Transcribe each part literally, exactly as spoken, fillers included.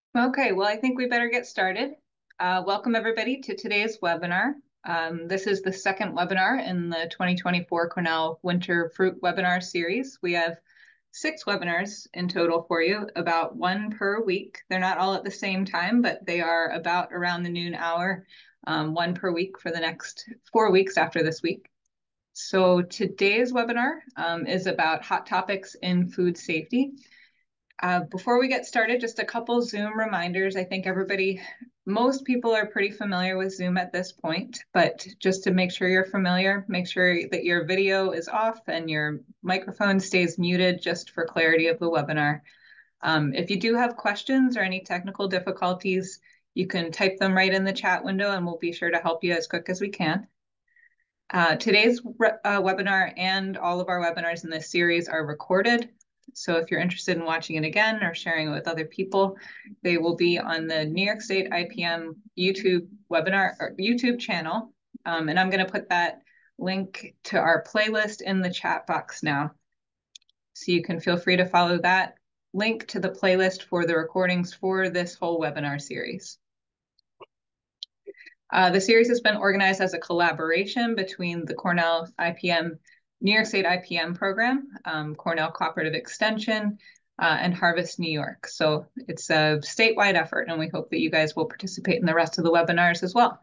Okay, well, I think we better get started. Uh, welcome everybody to today's webinar. Um, this is the second webinar in the twenty twenty-four Cornell Winter Fruit Webinar Series. We have six webinars in total for you, about one per week. They're not all at the same time, but they are about around the noon hour, um, one per week for the next four weeks after this week. So today's webinar um, is about hot topics in food safety. Uh, before we get started, just a couple Zoom reminders. I think everybody, most people are pretty familiar with Zoom at this point, but just to make sure you're familiar, make sure that your video is off and your microphone stays muted just for clarity of the webinar. Um, if you do have questions or any technical difficulties, you can type them right in the chat window and we'll be sure to help you as quick as we can. Uh, today's uh, webinar and all of our webinars in this series are recorded. So if you're interested in watching it again or sharing it with other people, they will be on the New York State I P M YouTube webinar or YouTube channel. Um, and I'm going to put that link to our playlist in the chat box now. So you can feel free to follow that link to the playlist for the recordings for this whole webinar series. Uh, the series has been organized as a collaboration between the Cornell I P M, New York State I P M program, um, Cornell Cooperative Extension, uh, and Harvest New York. So it's a statewide effort, and we hope that you guys will participate in the rest of the webinars as well.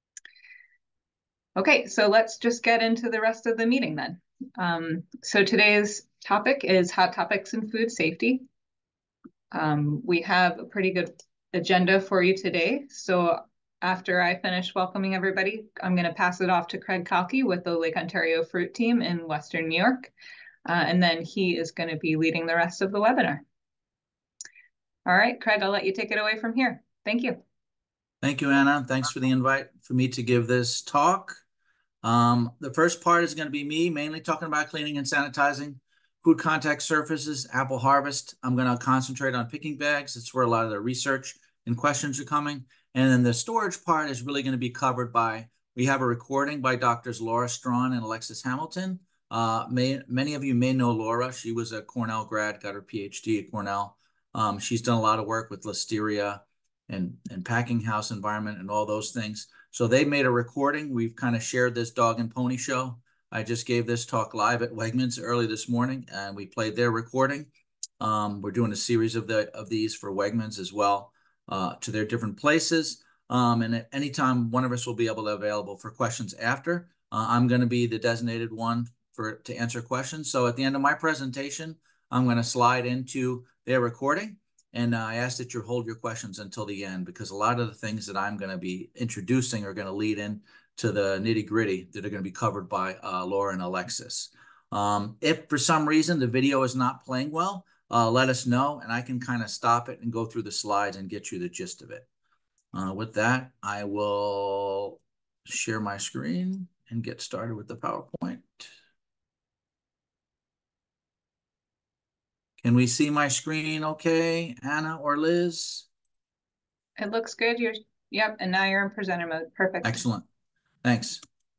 Okay, so let's just get into the rest of the meeting then. Um, so today's topic is hot topics in food safety. Um, we have a pretty good agenda for you today. So after I finish welcoming everybody, I'm going to pass it off to Craig Kalki with the Lake Ontario Fruit Team in Western New York. Uh, and then he is going to be leading the rest of the webinar. All right, Craig, I'll let you take it away from here. Thank you. Thank you, Anna. Thanks for the invite for me to give this talk. Um, the first part is going to be me mainly talking about cleaning and sanitizing food contact surfaces, apple harvest. I'm going to concentrate on picking bags. It's where a lot of the research and questions are coming. And then the storage part is really going to be covered by, we have a recording by Doctors Laura Strawn and Alexis Hamilton. Uh, may, many of you may know Laura. She was a Cornell grad, got her P H D at Cornell. Um, she's done a lot of work with listeria and, and packing house environment and all those things. So they made a recording. We've kind of shared this dog and pony show. I just gave this talk live at Wegmans early this morning, and we played their recording. Um, we're doing a series of the of these for Wegmans as well, uh, to their different places. Um, and at any time, one of us will be able to available for questions after. Uh, I'm going to be the designated one for to answer questions. So at the end of my presentation, I'm going to slide into their recording. And uh, I ask that you hold your questions until the end, because a lot of the things that I'm going to be introducing are going to lead in to the nitty gritty that are going to be covered by uh, Laura and Alexis. Um, if for some reason the video is not playing well, uh, let us know and I can kind of stop it and go through the slides and get you the gist of it. Uh, with that, I will share my screen and get started with the PowerPoint. Can we see my screen okay, Anna or Liz? It looks good. You're, yep, and now you're in presenter mode. Perfect. Excellent. Thanks.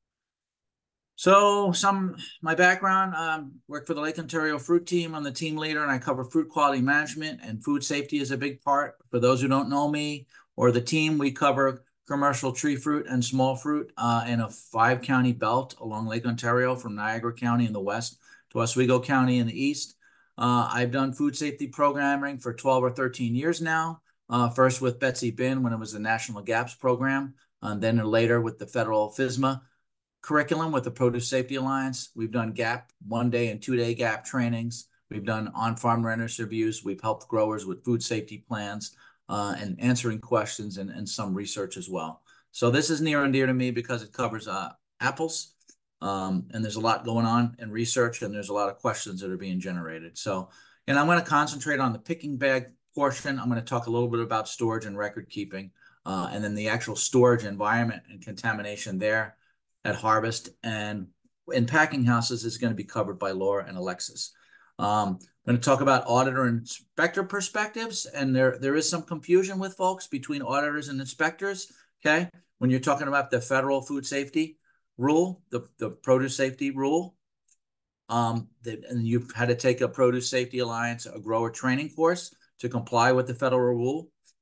So some, my background, um, work for the Lake Ontario Fruit Team. I'm the team leader and I cover fruit quality management, and food safety is a big part. For those who don't know me or the team, we cover commercial tree fruit and small fruit uh, in a five county belt along Lake Ontario, from Niagara County in the west to Oswego County in the east. Uh, I've done food safety programming for twelve or thirteen years now. Uh, first with Betsy Bin when it was the National GAPS program, and then later with the federal FSMA curriculum with the Produce Safety Alliance. We've done GAP one day and two day GAP trainings. We've done on-farm readiness reviews. We've helped growers with food safety plans uh, and answering questions, and, and some research as well. So this is near and dear to me because it covers uh, apples. Um, and there's a lot going on in research, and there's a lot of questions that are being generated. So, and I'm going to concentrate on the picking bag portion. I'm going to talk a little bit about storage and record keeping, uh, and then the actual storage environment and contamination there at harvest and in packing houses is going to be covered by Laura and Alexis. Um, I'm going to talk about auditor and inspector perspectives, and there, there is some confusion with folks between auditors and inspectors, okay? When you're talking about the federal food safety rule, the, the produce safety rule, um, that, and you've had to take a Produce Safety Alliance, a grower training course to comply with the federal rule.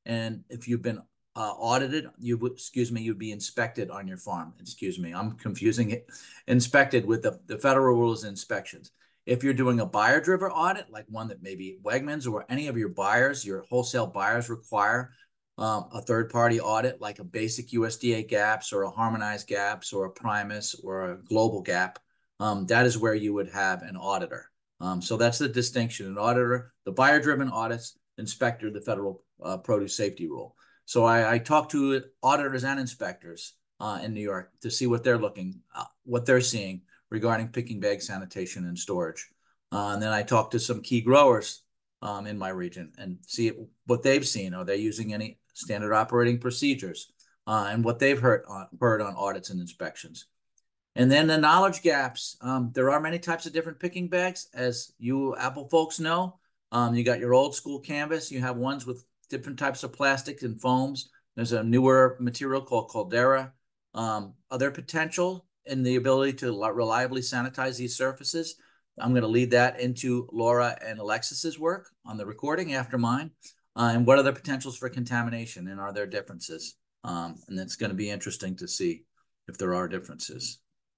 And if you've been uh, audited, you would, excuse me, you'd be inspected on your farm. Excuse me, I'm confusing it. Inspected with the, the federal rules of inspections. If you're doing a buyer-driven audit, like one that maybe Wegmans or any of your buyers, your wholesale buyers require um, a third-party audit, like a basic U S D A GAPS or a harmonized GAPS or a Primus or a global GAP, um, that is where you would have an auditor. Um, so that's the distinction. An auditor, the buyer-driven audits, inspector, the federal uh, produce safety rule. So I, I talked to auditors and inspectors uh, in New York to see what they're looking, uh, what they're seeing regarding picking bag sanitation and storage. Uh, and then I talked to some key growers um, in my region and see what they've seen. Are they using any standard operating procedures uh, and what they've heard on, heard on audits and inspections. And then the knowledge gaps. Um, there are many types of different picking bags, as you Apple folks know. Um, you got your old school canvas. You have ones with different types of plastics and foams. There's a newer material called Caldera. Um, other potential in the ability to reliably sanitize these surfaces. I'm going to lead that into Laura and Alexis's work on the recording after mine. Uh, and what are the potentials for contamination, and are there differences? Um, and it's going to be interesting to see if there are differences.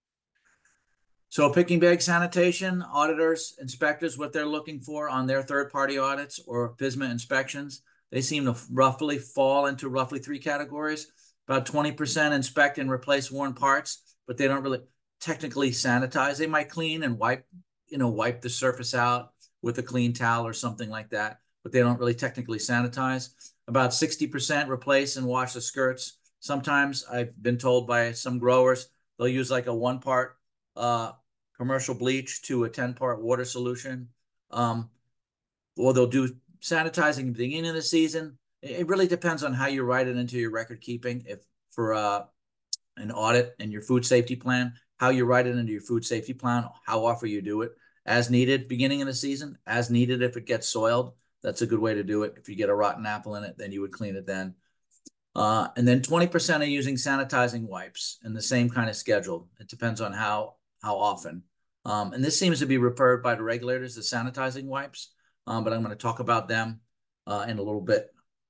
So picking bag sanitation, auditors, inspectors, what they're looking for on their third-party audits or F S M A inspections, they seem to roughly fall into roughly three categories. About twenty percent inspect and replace worn parts, but they don't really technically sanitize. They might clean and wipe, you know, wipe the surface out with a clean towel or something like that, but they don't really technically sanitize. About sixty percent replace and wash the skirts. Sometimes I've been told by some growers, they'll use like a one part uh, commercial bleach to a ten part water solution. Um, or they'll do sanitizing at the beginning of the season. It really depends on how you write it into your record keeping. If for uh, an audit and your food safety plan, how you write it into your food safety plan, how often you do it. As needed, beginning of the season, as needed if it gets soiled. That's a good way to do it. If you get a rotten apple in it, then you would clean it then. Uh, and then twenty percent are using sanitizing wipes in the same kind of schedule. It depends on how, how often. Um, and this seems to be referred by the regulators, the sanitizing wipes, um, but I'm going to talk about them uh, in a little bit.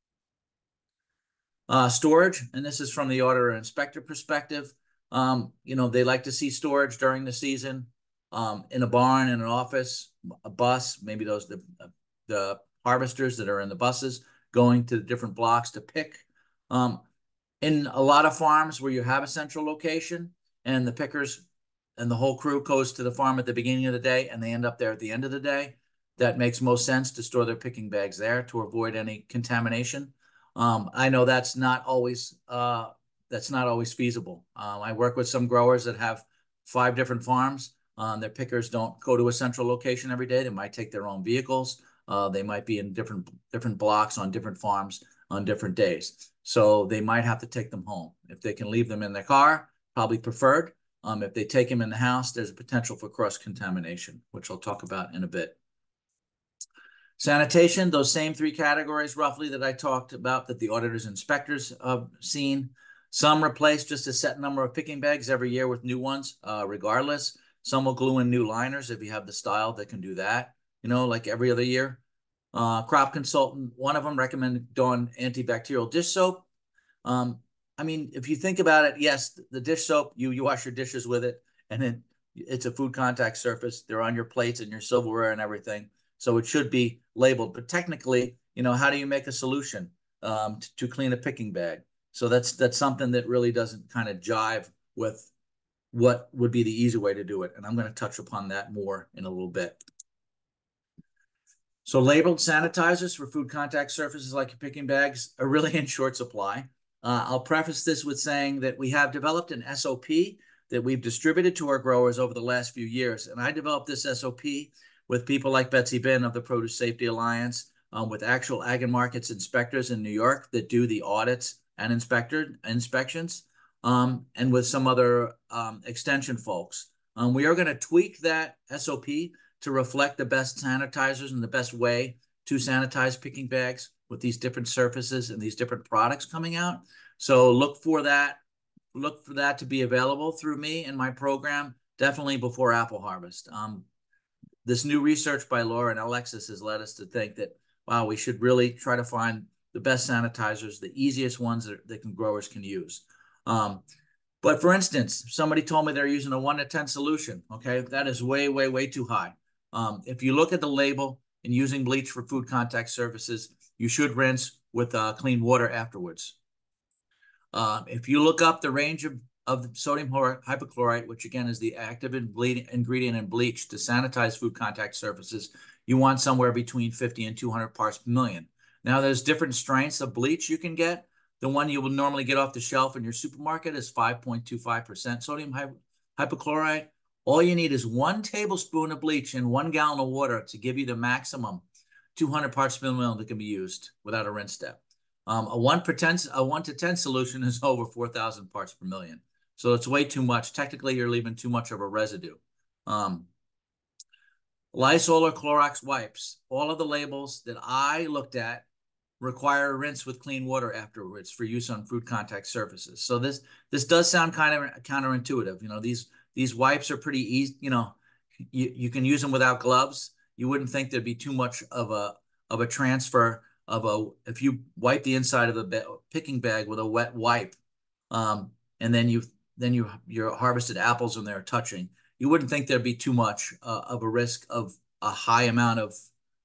Uh, storage, and this is from the auditor and inspector perspective. Um, you know, they like to see storage during the season um, in a barn, in an office, a bus, maybe those the, the harvesters that are in the buses going to the different blocks to pick. Um, in a lot of farms where you have a central location and the pickers and the whole crew goes to the farm at the beginning of the day and they end up there at the end of the day, that makes most sense to store their picking bags there to avoid any contamination. Um, I know that's not always uh, that's not always feasible. Um, I work with some growers that have five different farms. Um, their pickers don't go to a central location every day. They might take their own vehicles. Uh, they might be in different different blocks on different farms on different days. So they might have to take them home. If they can leave them in their car, probably preferred. Um, if they take them in the house, there's a potential for cross-contamination, which I'll talk about in a bit. Sanitation, those same three categories roughly that I talked about that the auditors and inspectors have seen. Some replace just a set number of picking bags every year with new ones, uh, regardless. Some will glue in new liners if you have the style that can do that, you know, like every other year. Uh, crop consultant, one of them recommended Dawn antibacterial dish soap. Um, I mean, if you think about it, yes, the dish soap, you, you wash your dishes with it, and then it's a food contact surface. They're on your plates and your silverware and everything. So it should be labeled. But technically, you know, how do you make a solution um, to, to clean a picking bag? So that's that's something that really doesn't kind of jive with what would be the easy way to do it. And I'm going to touch upon that more in a little bit. So labeled sanitizers for food contact surfaces like your picking bags are really in short supply. Uh, I'll preface this with saying that we have developed an S O P that we've distributed to our growers over the last few years. And I developed this S O P with people like Betsy Bin of the Produce Safety Alliance, um, with actual ag and markets inspectors in New York that do the audits and inspector inspections, um, and with some other um, extension folks. Um, we are going to tweak that S O P to reflect the best sanitizers and the best way to sanitize picking bags with these different surfaces and these different products coming out. So look for that. Look for that to be available through me and my program, definitely before apple harvest. Um, this new research by Laura and Alexis has led us to think that, wow, we should really try to find the best sanitizers, the easiest ones that, that can growers can use. Um, but for instance, somebody told me they're using a one to ten solution. Okay, that is way, way, way too high. Um, if you look at the label and using bleach for food contact surfaces, you should rinse with uh, clean water afterwards. Uh, if you look up the range of, of sodium hypochlorite, which again is the active ingredient in bleach to sanitize food contact surfaces, you want somewhere between fifty and two hundred parts per million. Now, there's different strengths of bleach you can get. The one you will normally get off the shelf in your supermarket is five point two five percent sodium hypochlorite. All you need is one tablespoon of bleach in one gallon of water to give you the maximum two hundred parts per million that can be used without a rinse step. Um, a one per ten, a one to ten solution is over four thousand parts per million. So it's way too much. Technically, you're leaving too much of a residue. Um, Lysol or Clorox wipes, all of the labels that I looked at require a rinse with clean water afterwards for use on food contact surfaces. So this this does sound kind of counterintuitive. You know, these these wipes are pretty easy. You know, you, you can use them without gloves. You wouldn't think there'd be too much of a of a transfer of a, if you wipe the inside of a picking bag with a wet wipe, um, and then you then you your harvested apples and they're touching, you wouldn't think there'd be too much uh, of a risk of a high amount of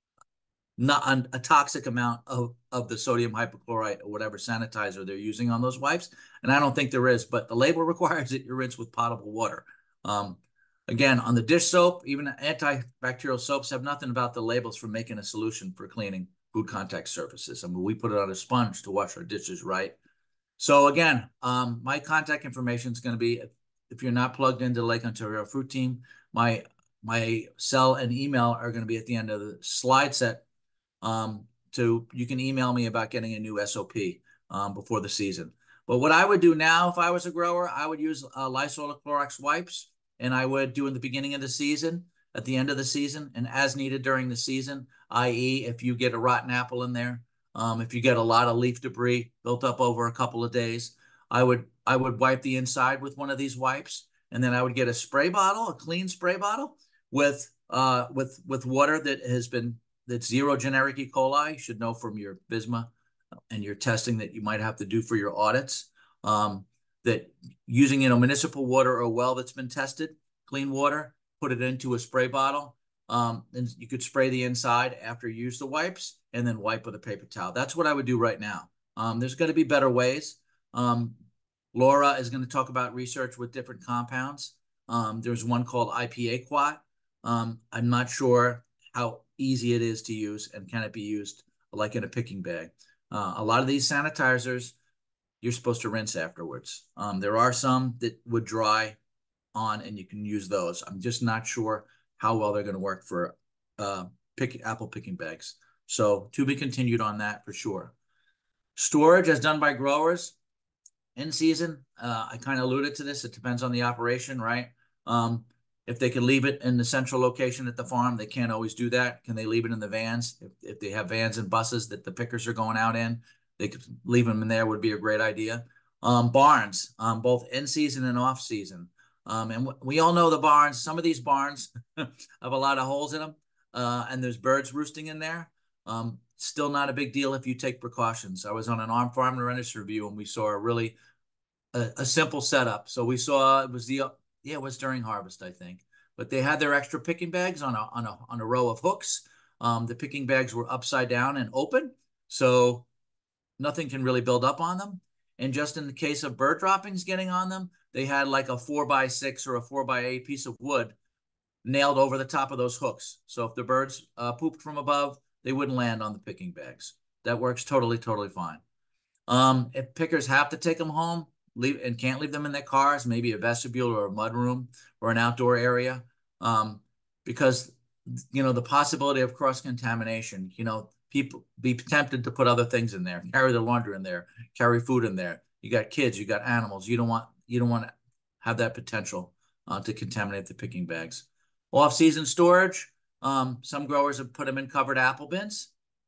not a, a toxic amount of of the sodium hypochlorite or whatever sanitizer they're using on those wipes. And I don't think there is, but the label requires that you rinse with potable water. Um, Again, on the dish soap, even antibacterial soaps have nothing about the labels for making a solution for cleaning food contact surfaces. I mean, we put it on a sponge to wash our dishes, right? So again, um, my contact information is going to be, if, if you're not plugged into Lake Ontario Fruit Team, my my cell and email are going to be at the end of the slide set. Um, to you can email me about getting a new S O P um, before the season. But what I would do now, if I was a grower, I would use uh, Lysol or Clorox wipes, and I would do in the beginning of the season, at the end of the season, and as needed during the season, that is, if you get a rotten apple in there, um, if you get a lot of leaf debris built up over a couple of days, I would I would wipe the inside with one of these wipes, and then I would get a spray bottle, a clean spray bottle with uh, with with water that has been that's zero generic E. coli. You should know from your B I S M A and your testing that you might have to do for your audits. Um, that using, you know, municipal water or a well that's been tested, clean water, put it into a spray bottle. Um, and you could spray the inside after you use the wipes and then wipe with a paper towel. That's what I would do right now. Um, there's going to be better ways. Um, Laura is going to talk about research with different compounds. Um, there's one called I P A quat. Um, I'm not sure how easy it is to use and can it be used like in a picking bag. Uh, a lot of these sanitizers, you're supposed to rinse afterwards. Um, there are some that would dry on and you can use those. I'm just not sure how well they're going to work for uh, pick, apple picking bags. So to be continued on that for sure. Storage as done by growers in season. Uh, I kind of alluded to this. It depends on the operation, right? Um, if they can leave it in the central location at the farm, they can't always do that. Can they leave it in the vans? If, if they have vans and buses that the pickers are going out in, they could leave them in there would be a great idea. Um, barns, um, both in season and off season. Um, and we all know the barns, some of these barns have a lot of holes in them uh, and there's birds roosting in there. Um, still not a big deal if you take precautions. I was on an on farm and renters review and we saw a really a, a simple setup. So we saw it was the yeah it was during harvest I think, but they had their extra picking bags on a on a on a row of hooks. Um, the picking bags were upside down and open, so nothing can really build up on them. And just in the case of bird droppings getting on them, they had like a four by six or a four by eight piece of wood nailed over the top of those hooks. So if the birds uh, pooped from above, they wouldn't land on the picking bags. That works totally, totally fine. Um, if pickers have to take them home, leave and can't leave them in their cars, maybe a vestibule or a mud room or an outdoor area, um, because you know the possibility of cross contamination. You know, people be tempted to put other things in there, carry their laundry in there, carry food in there. You got kids, you got animals. You don't want you don't want to have that potential uh, to contaminate the picking bags. Off-season storage. Um, some growers have put them in covered apple bins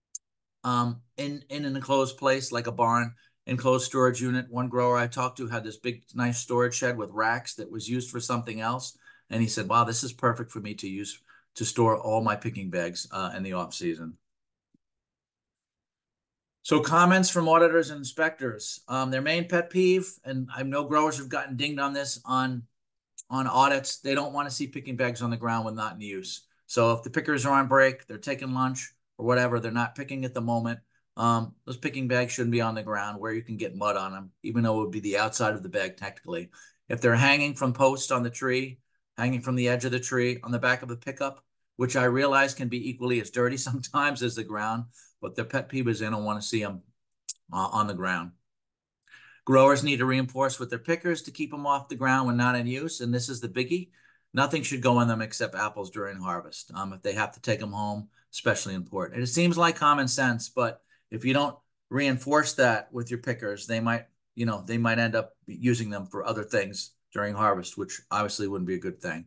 um, in, in an enclosed place like a barn, enclosed storage unit. One grower I talked to had this big, nice storage shed with racks that was used for something else. And he said, wow, this is perfect for me to use to store all my picking bags uh, in the off season. So comments from auditors and inspectors. Um, their main pet peeve, and I know growers have gotten dinged on this on on audits, they don't want to see picking bags on the ground when not in use. So if the pickers are on break, they're taking lunch or whatever, they're not picking at the moment, um, those picking bags shouldn't be on the ground where you can get mud on them, even though it would be the outside of the bag technically. If they're hanging from posts on the tree, hanging from the edge of the tree, on the back of the pickup, which I realize can be equally as dirty sometimes as the ground, but their pet peeve is they don't want to see them uh, on the ground. Growers need to reinforce with their pickers to keep them off the ground when not in use, and this is the biggie. Nothing should go on them except apples during harvest. Um, if they have to take them home, especially important. It seems like common sense, but if you don't reinforce that with your pickers, they might, you know, they might end up using them for other things during harvest, which obviously wouldn't be a good thing.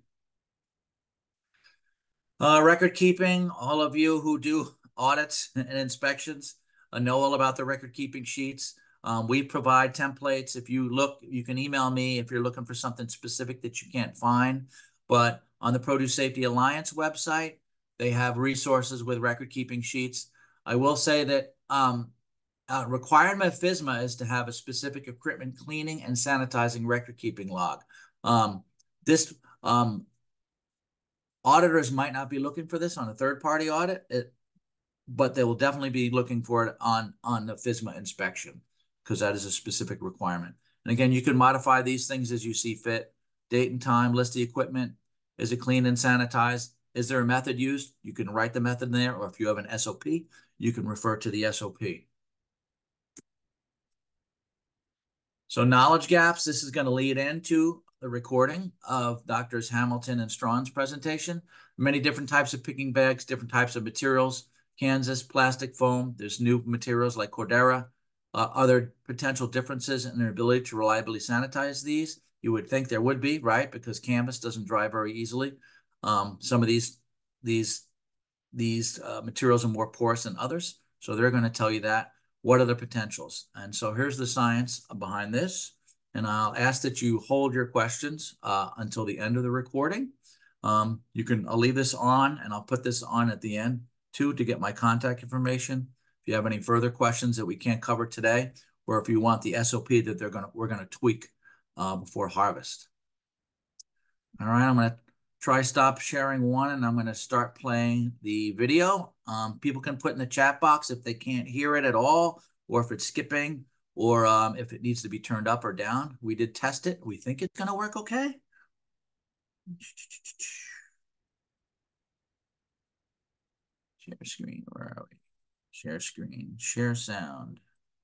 Uh, record keeping, all of you who do audits and inspections uh, know all about the record keeping sheets. Um, we provide templates. If you look, you can email me if you're looking for something specific that you can't find. But on the Produce Safety Alliance website, they have resources with record keeping sheets. I will say that um, a requirement of FSMA is to have a specific equipment cleaning and sanitizing record keeping log. Um, this um, auditors might not be looking for this on a third-party audit, it, but they will definitely be looking for it on, on the FSMA inspection because that is a specific requirement. And again, you can modify these things as you see fit. Date and time, list the equipment. Is it cleaned and sanitized? Is there a method used? You can write the method in there, or if you have an S O P, you can refer to the S O P. So knowledge gaps, this is going to lead into the recording of Doctors Hamilton and Strawn's presentation. Many different types of picking bags, different types of materials, Kansas, plastic foam. There's new materials like Cordera. Uh, other potential differences in their ability to reliably sanitize these? You would think there would be, right? Because canvas doesn't dry very easily. Um, some of these, these, these uh, materials are more porous than others. So they're going to tell you that. What are the potentials? And so here's the science behind this. And I'll ask that you hold your questions uh, until the end of the recording. Um, you can, I'll leave this on and I'll put this on at the end too to get my contact information. If you have any further questions that we can't cover today, or if you want the S O P that they're gonna, we're gonna tweak uh, before harvest. All right, I'm gonna try stop sharing one and I'm gonna start playing the video. Um, people can put in the chat box if they can't hear it at all, or if it's skipping, or um, if it needs to be turned up or down. We did test it. We think it's gonna work okay. Share screen, where are we? Share screen, share sound.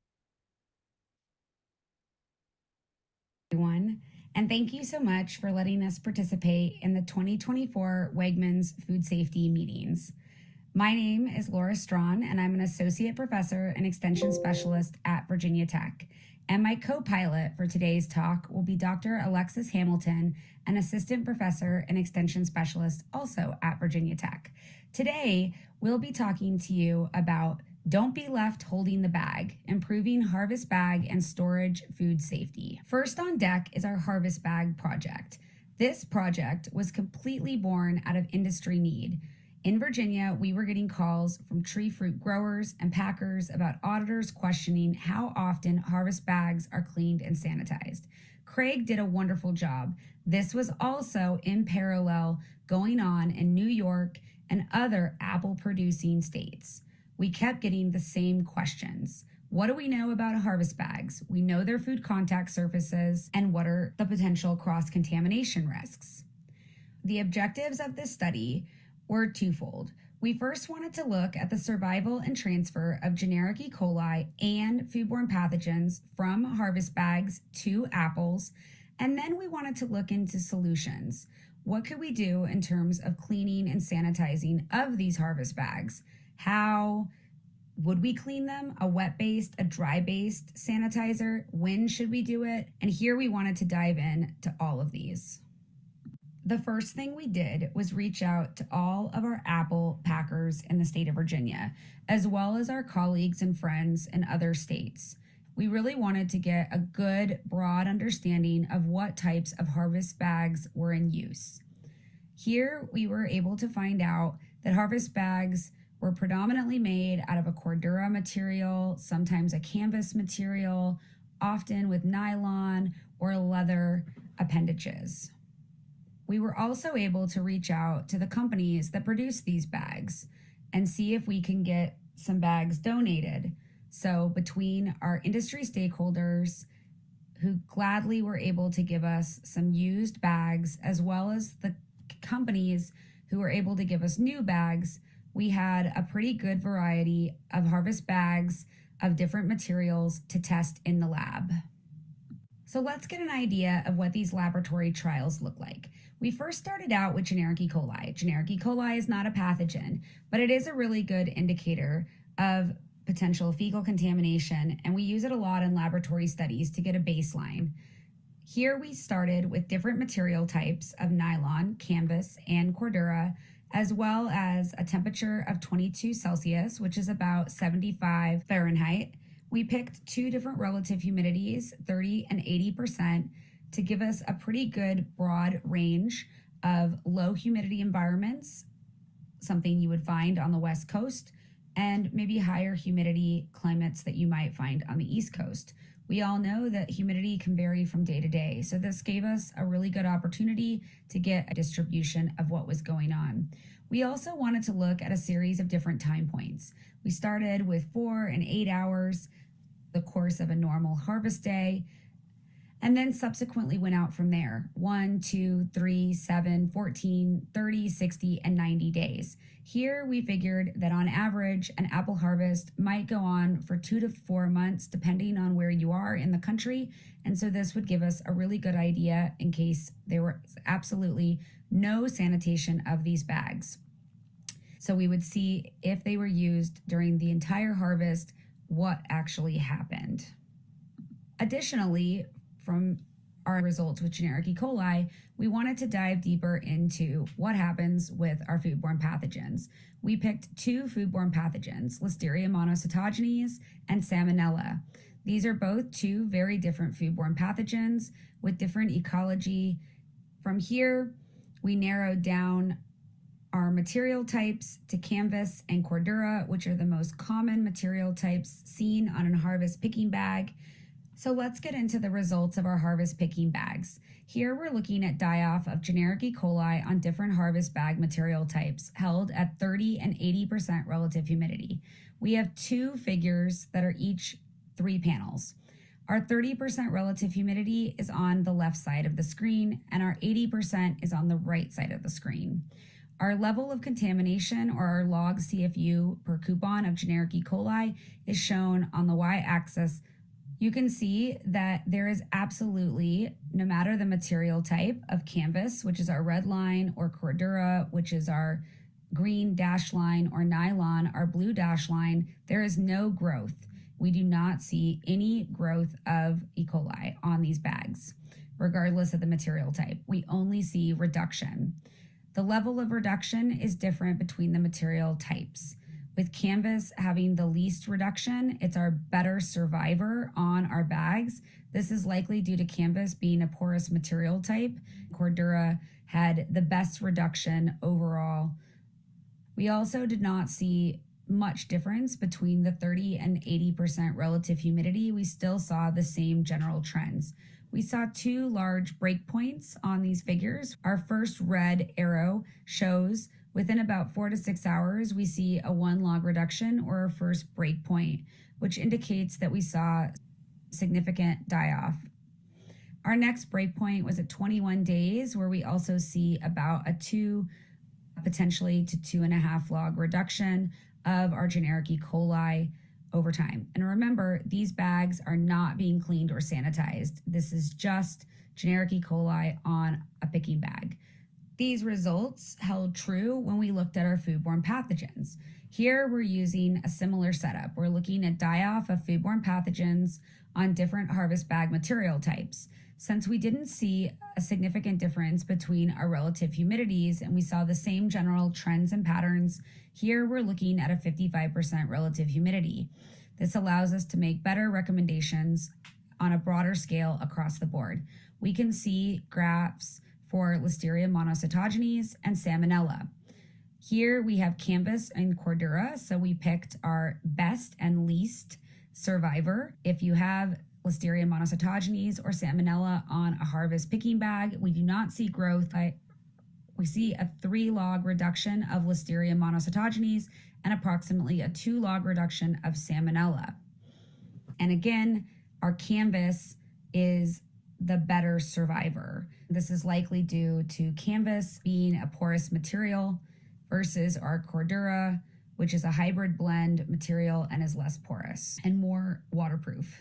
Everyone, and thank you so much for letting us participate in the twenty twenty-four Wegmans Food Safety Meetings. My name is Laura Strawn, and I'm an associate professor and extension specialist at Virginia Tech. And my co-pilot for today's talk will be Doctor Alexis Hamilton, an assistant professor and extension specialist also at Virginia Tech. Today, we'll be talking to you about Don't Be Left Holding the Bag, Improving Harvest Bag and Storage Food Safety. First on deck is our Harvest Bag project. This project was completely born out of industry need. In Virginia, we were getting calls from tree fruit growers and packers about auditors questioning how often harvest bags are cleaned and sanitized. Craig did a wonderful job. This was also in parallel going on in New York and other apple-producing states. We kept getting the same questions. What do we know about harvest bags? We know their food contact surfaces, and what are the potential cross-contamination risks? The objectives of this study were twofold. We first wanted to look at the survival and transfer of generic E. coli and foodborne pathogens from harvest bags to apples, and then we wanted to look into solutions. What could we do in terms of cleaning and sanitizing of these harvest bags? How would we clean them? A wet-based, a dry-based sanitizer? When should we do it? And here we wanted to dive in to all of these. The first thing we did was reach out to all of our apple packers in the state of Virginia, as well as our colleagues and friends in other states. We really wanted to get a good, broad understanding of what types of harvest bags were in use. Here, we were able to find out that harvest bags were predominantly made out of a Cordura material, sometimes a canvas material, often with nylon or leather appendages. We were also able to reach out to the companies that produce these bags and see if we can get some bags donated. So between our industry stakeholders who gladly were able to give us some used bags, as well as the companies who were able to give us new bags, we had a pretty good variety of harvest bags of different materials to test in the lab. So let's get an idea of what these laboratory trials look like. We first started out with generic E. coli. Generic E. coli is not a pathogen, but it is a really good indicator of potential fecal contamination, and we use it a lot in laboratory studies to get a baseline. Here we started with different material types of nylon, canvas, and Cordura, as well as a temperature of twenty-two Celsius, which is about seventy-five Fahrenheit. We picked two different relative humidities, thirty and eighty percent, to give us a pretty good broad range of low humidity environments, something you would find on the West Coast, and maybe higher humidity climates that you might find on the East Coast. We all know that humidity can vary from day to day, so this gave us a really good opportunity to get a distribution of what was going on. We also wanted to look at a series of different time points. We started with four and eight hours, the course of a normal harvest day, and then subsequently went out from there, one, two, three, seven, fourteen, thirty, sixty, and ninety days. Here we figured that on average, an apple harvest might go on for two to four months, depending on where you are in the country. And so this would give us a really good idea in case there was absolutely no sanitation of these bags. So we would see if they were used during the entire harvest, what actually happened. Additionally, from our results with generic E. coli, we wanted to dive deeper into what happens with our foodborne pathogens. We picked two foodborne pathogens, Listeria monocytogenes and Salmonella. These are both two very different foodborne pathogens with different ecology. From here, we narrowed down our material types to canvas and Cordura, which are the most common material types seen on a harvest picking bag. So let's get into the results of our harvest picking bags. Here we're looking at die-off of generic E. coli on different harvest bag material types held at thirty and eighty percent relative humidity. We have two figures that are each three panels. Our thirty percent relative humidity is on the left side of the screen, and our eighty percent is on the right side of the screen. Our level of contamination, or our log C F U per coupon of generic E. coli, is shown on the y-axis. You can see that there is absolutely, no matter the material type of canvas, which is our red line, or Cordura, which is our green dash line, or nylon, our blue dash line, there is no growth. We do not see any growth of E. coli on these bags, regardless of the material type. We only see reduction. The level of reduction is different between the material types. With canvas having the least reduction, it's our better survivor on our bags. This is likely due to canvas being a porous material type. Cordura had the best reduction overall. We also did not see much difference between the thirty and eighty percent relative humidity. We still saw the same general trends. We saw two large breakpoints on these figures. Our first red arrow shows within about four to six hours, we see a one log reduction, or a first breakpoint, which indicates that we saw significant die-off. Our next breakpoint was at twenty-one days, where we also see about a two, potentially to two and a half log reduction of our generic E. coli over time. And remember, these bags are not being cleaned or sanitized. This is just generic E. coli on a picking bag. These results held true when we looked at our foodborne pathogens. Here we're using a similar setup. We're looking at die-off of foodborne pathogens on different harvest bag material types. Since we didn't see a significant difference between our relative humidities and we saw the same general trends and patterns, here we're looking at a fifty-five percent relative humidity. This allows us to make better recommendations on a broader scale across the board. We can see graphs for Listeria monocytogenes and Salmonella. Here we have Canvas and Cordura, so we picked our best and least survivor. If you have Listeria monocytogenes or Salmonella on a harvest picking bag, we do not see growth. I, we see a three log reduction of Listeria monocytogenes and approximately a two log reduction of Salmonella. And again, our Canvas is the better survivor. This is likely due to Canvas being a porous material versus our Cordura, which is a hybrid blend material and is less porous and more waterproof.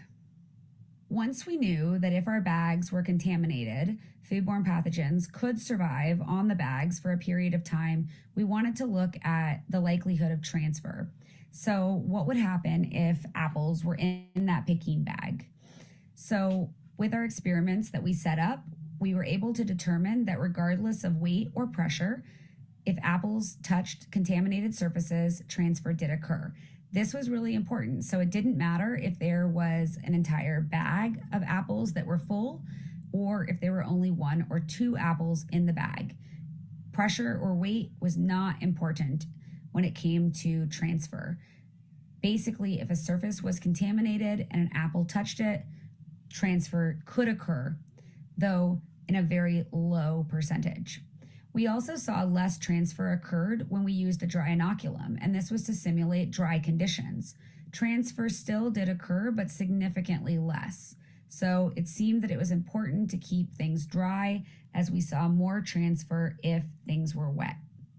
Once we knew that if our bags were contaminated, foodborne pathogens could survive on the bags for a period of time, we wanted to look at the likelihood of transfer. So what would happen if apples were in that picking bag? So with our experiments that we set up, we were able to determine that regardless of weight or pressure, if apples touched contaminated surfaces, transfer did occur. This was really important. So it didn't matter if there was an entire bag of apples that were full or if there were only one or two apples in the bag. Pressure or weight was not important when it came to transfer. Basically, if a surface was contaminated and an apple touched it, transfer could occur, though in a very low percentage. We also saw less transfer occurred when we used a dry inoculum, and this was to simulate dry conditions. Transfer still did occur, but significantly less. So it seemed that it was important to keep things dry, as we saw more transfer if things were wet.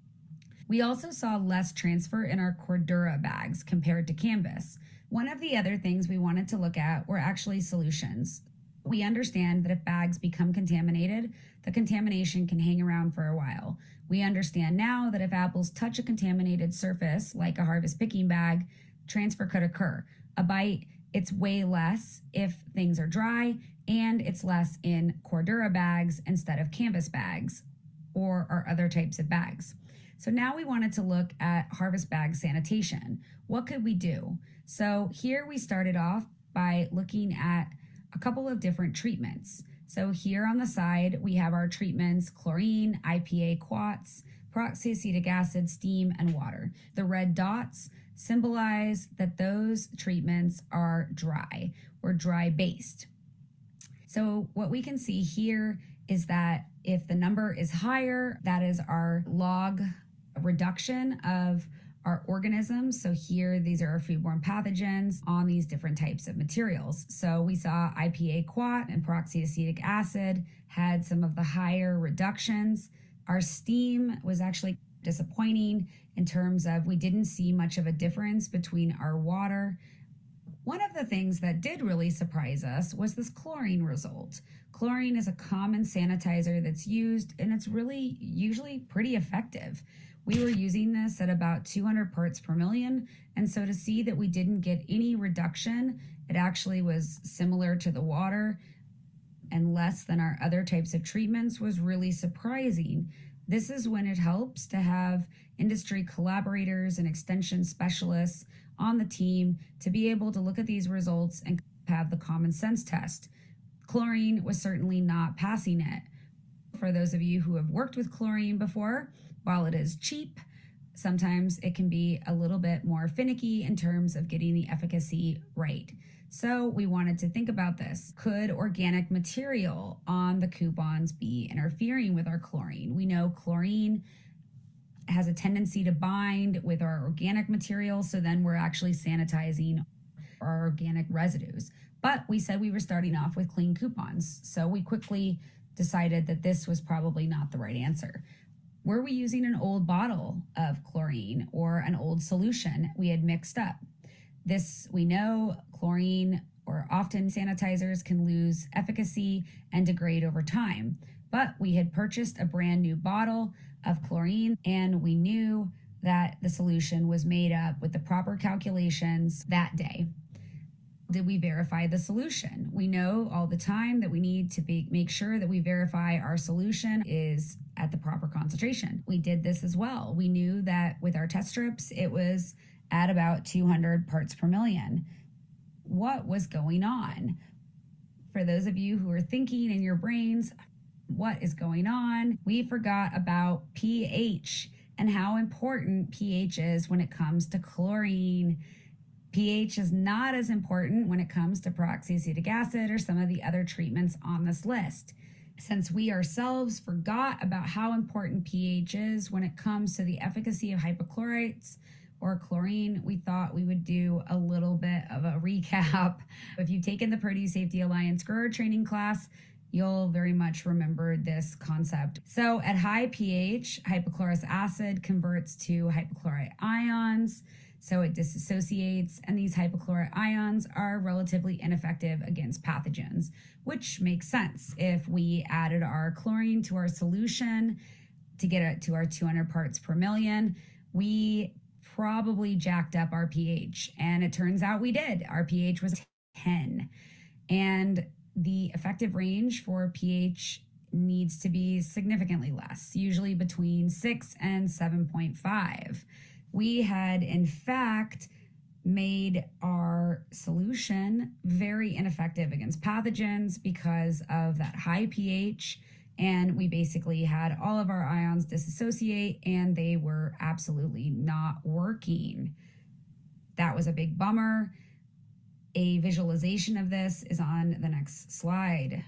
We also saw less transfer in our Cordura bags compared to Canvas. One of the other things we wanted to look at were actually solutions. We understand that if bags become contaminated, the contamination can hang around for a while. We understand now that if apples touch a contaminated surface, like a harvest picking bag, transfer could occur. A bite, it's way less if things are dry, and it's less in Cordura bags instead of Canvas bags or our other types of bags. So now we wanted to look at harvest bag sanitation. What could we do? So here we started off by looking at a couple of different treatments. So here on the side, we have our treatments: chlorine, I P A quats, peroxyacetic acid, steam, and water. The red dots symbolize that those treatments are dry or dry based. So what we can see here is that if the number is higher, that is our log reduction of our organisms. So here, these are our foodborne pathogens on these different types of materials. So we saw I P A quat and peroxyacetic acid had some of the higher reductions. Our steam was actually disappointing in terms of we didn't see much of a difference between our water. One of the things that did really surprise us was this chlorine result. Chlorine is a common sanitizer that's used, and it's really usually pretty effective. We were using this at about two hundred parts per million, and so to see that we didn't get any reduction, it actually was similar to the water and less than our other types of treatments, was really surprising. This is when it helps to have industry collaborators and extension specialists on the team to be able to look at these results and have the common sense test. Chlorine was certainly not passing it. For those of you who have worked with chlorine before, while it is cheap, sometimes it can be a little bit more finicky in terms of getting the efficacy right. So we wanted to think about this. Could organic material on the coupons be interfering with our chlorine? We know chlorine has a tendency to bind with our organic material, so then we're actually sanitizing our organic residues. But we said we were starting off with clean coupons, so we quickly decided that this was probably not the right answer. Were we using an old bottle of chlorine or an old solution we had mixed up? This, we know chlorine or often sanitizers can lose efficacy and degrade over time. But we had purchased a brand new bottle of chlorine, and we knew that the solution was made up with the proper calculations that day. Did we verify the solution? We know all the time that we need to be, make sure that we verify our solution is at the proper concentration. We did this as well. We knew that with our test strips, it was at about two hundred parts per million. What was going on? For those of you who are thinking in your brains, what is going on? We forgot about pH. and how important pH is when it comes to chlorine. pH is not as important when it comes to peroxyacetic acid or some of the other treatments on this list. Since we ourselves forgot about how important pH is when it comes to the efficacy of hypochlorites or chlorine, we thought we would do a little bit of a recap. If you've taken the Produce Safety Alliance grower training class, you'll very much remember this concept. So at high pH, hypochlorous acid converts to hypochlorite ions. So it disassociates, and these hypochlorite ions are relatively ineffective against pathogens, which makes sense. If we added our chlorine to our solution to get it to our two hundred parts per million, we probably jacked up our pH. And it turns out we did. Our pH was ten. And the effective range for pH needs to be significantly less, usually between six and seven point five. We had, in fact, made our solution very ineffective against pathogens because of that high pH, and we basically had all of our ions disassociate, and they were absolutely not working. That was a big bummer. A visualization of this is on the next slide.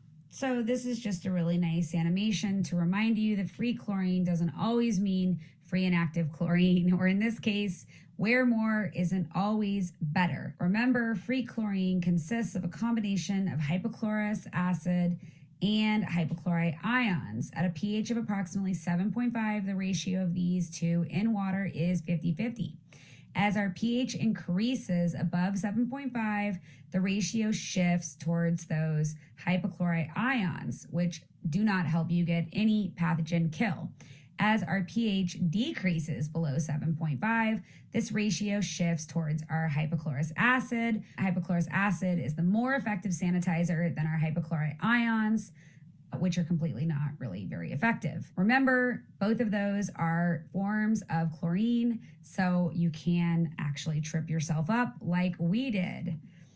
So this is just a really nice animation to remind you that free chlorine doesn't always mean free and active chlorine, or in this case, where more isn't always better. Remember, free chlorine consists of a combination of hypochlorous acid and hypochlorite ions. At a pH of approximately seven point five, the ratio of these two in water is fifty fifty. As our pH increases above seven point five, the ratio shifts towards those hypochlorite ions, which do not help you get any pathogen kill. As our pH decreases below seven point five, this ratio shifts towards our hypochlorous acid. Hypochlorous acid is the more effective sanitizer than our hypochlorite ions, which are completely not really very effective. Remember, both of those are forms of chlorine, so you can actually trip yourself up like we did.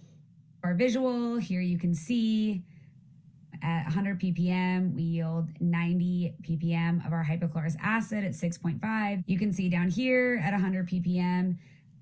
Our visual, here you can see at one hundred p p m, we yield ninety p p m of our hypochlorous acid at six point five. You can see down here at one hundred p p m,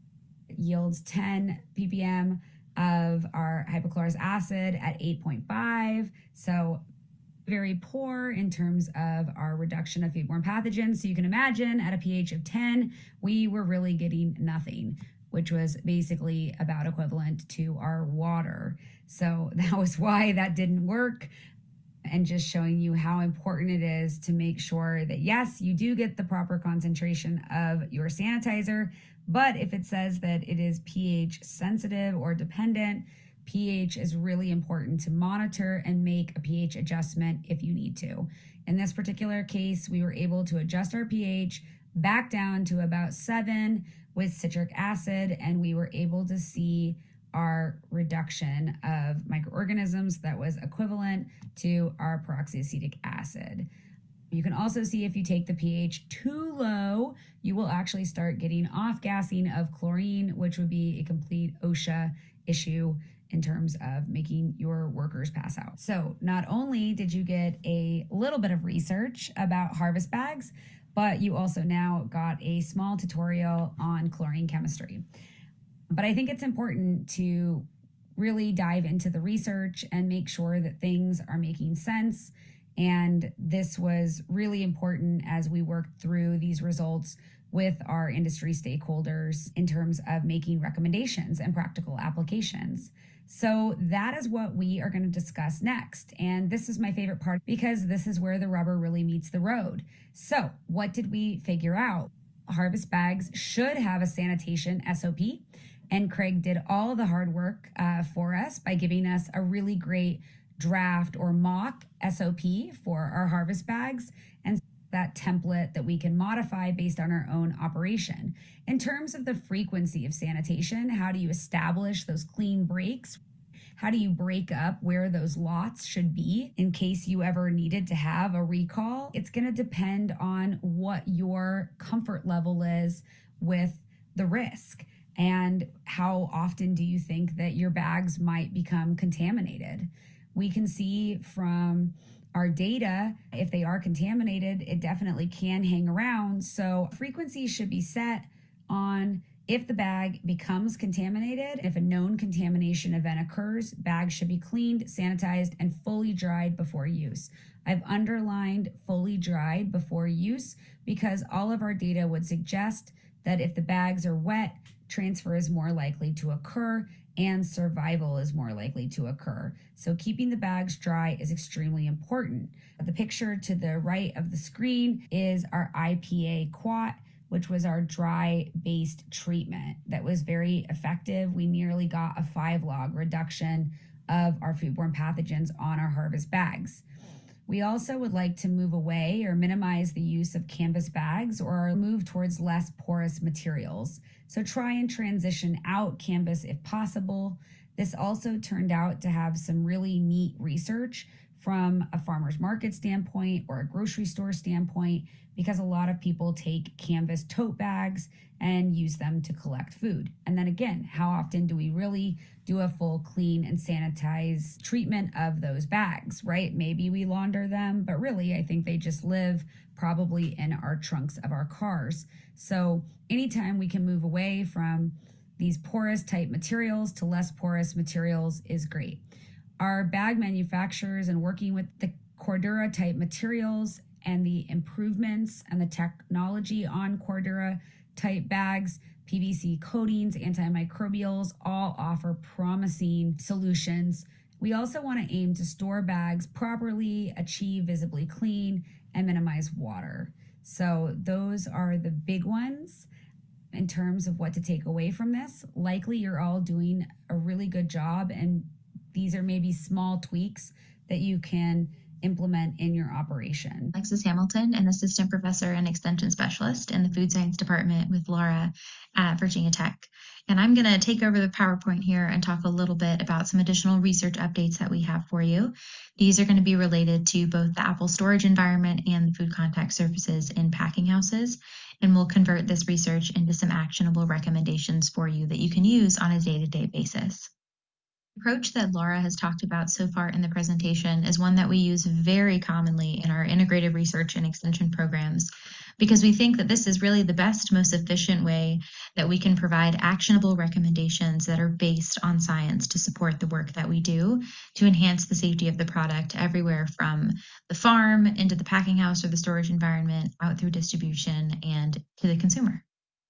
it yields ten p p m of our hypochlorous acid at eight point five. So very poor in terms of our reduction of foodborne pathogens. So you can imagine at a pH of ten, we were really getting nothing, which was basically about equivalent to our water. So that was why that didn't work, and just showing you how important it is to make sure that, yes, you do get the proper concentration of your sanitizer, but if it says that it is pH sensitive or dependent, pH is really important to monitor and make a pH adjustment if you need to. In this particular case, we were able to adjust our pH back down to about seven with citric acid, and we were able to see our reduction of microorganisms that was equivalent to our peroxyacetic acid. You can also see if you take the pH too low, you will actually start getting off-gassing of chlorine, which would be a complete OSHA issue in terms of making your workers pass out. So not only did you get a little bit of research about harvest bags, but you also now got a small tutorial on chlorine chemistry. But I think it's important to really dive into the research and make sure that things are making sense. And this was really important as we worked through these results with our industry stakeholders in terms of making recommendations and practical applications. So that is what we are going to discuss next. And this is my favorite part because this is where the rubber really meets the road. So what did we figure out? Harvest bags should have a sanitation S O P. And Craig did all the hard work uh, for us by giving us a really great draft or mock S O P for our harvest bags, and that template that we can modify based on our own operation. In terms of the frequency of sanitation, how do you establish those clean breaks? How do you break up where those lots should be in case you ever needed to have a recall? It's going to depend on what your comfort level is with the risk. And how often do you think that your bags might become contaminated? We can see from Our data, if they are contaminated, it definitely can hang around. So frequency should be set on if the bag becomes contaminated. If a known contamination event occurs, bags should be cleaned, sanitized, and fully dried before use. I've underlined fully dried before use because all of our data would suggest that if the bags are wet, transfer is more likely to occur and survival is more likely to occur. So keeping the bags dry is extremely important. The picture to the right of the screen is our I P A quat, which was our dry-based treatment that was very effective. We nearly got a five log reduction of our foodborne pathogens on our harvest bags. We also would like to move away or minimize the use of canvas bags or move towards less porous materials. So try and transition out canvas if possible. This also turned out to have some really neat research from a farmer's market standpoint or a grocery store standpoint, because a lot of people take canvas tote bags and use them to collect food. And then again, how often do we really do a full clean and sanitize treatment of those bags, right? Maybe we launder them, but really I think they just live probably in our trunks of our cars. So anytime we can move away from these porous type materials to less porous materials is great. Our bag manufacturers and working with the Cordura type materials and the improvements and the technology on Cordura type bags, P V C coatings, antimicrobials, all offer promising solutions. We also want to aim to store bags properly, achieve visibly clean, and minimize water. So those are the big ones in terms of what to take away from this. Likely you're all doing a really good job, and these are maybe small tweaks that you can implement in your operation. Alexis Hamilton, an assistant professor and extension specialist in the food science department with Laura at Virginia Tech. And I'm going to take over the PowerPoint here and talk a little bit about some additional research updates that we have for you. These are going to be related to both the apple storage environment and the food contact surfaces in packing houses. And we'll convert this research into some actionable recommendations for you that you can use on a day-to-day basis. The approach that Laura has talked about so far in the presentation is one that we use very commonly in our integrated research and extension programs, because we think that this is really the best, most efficient way that we can provide actionable recommendations that are based on science to support the work that we do to enhance the safety of the product everywhere from the farm into the packing house or the storage environment, out through distribution and to the consumer.